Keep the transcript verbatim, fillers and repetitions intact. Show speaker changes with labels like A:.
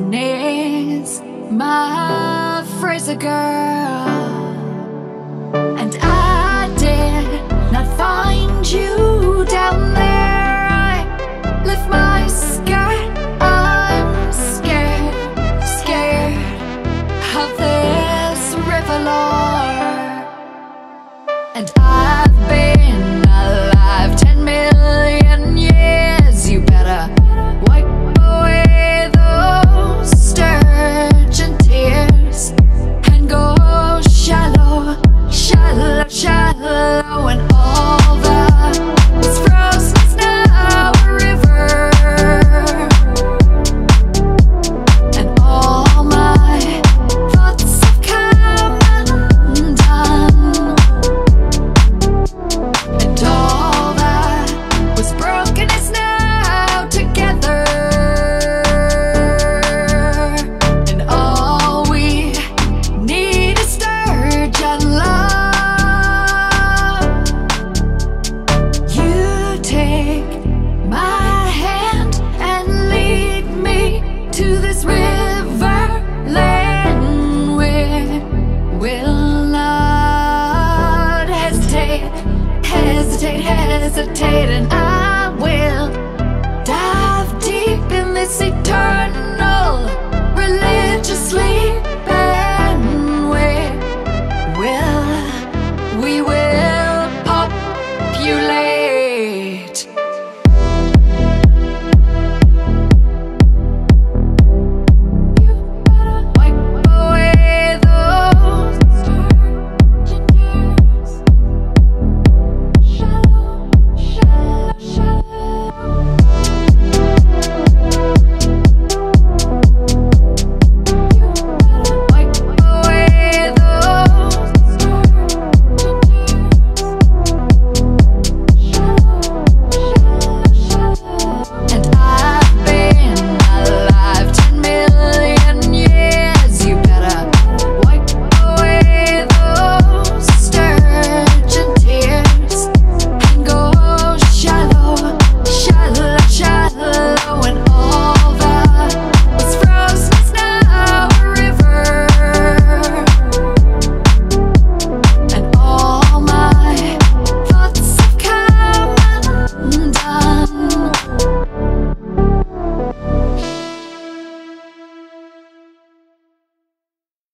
A: needs my Fraser girl, and I did not find you down there. I lift my skirt. I'm scared, scared of this river, Lord. And I've been alive ten million years. You better wipe away those sturgeon tears and go shallow, shallow, shallow. And all that is frozen is now a river, and all my thoughts have come undone, and all that was broken is now together, and all we need is sturgeon love. You take my hand and lead me to this river land. We will not hesitate, hesitate, hesitate, and I will dive deep in this eternal religiously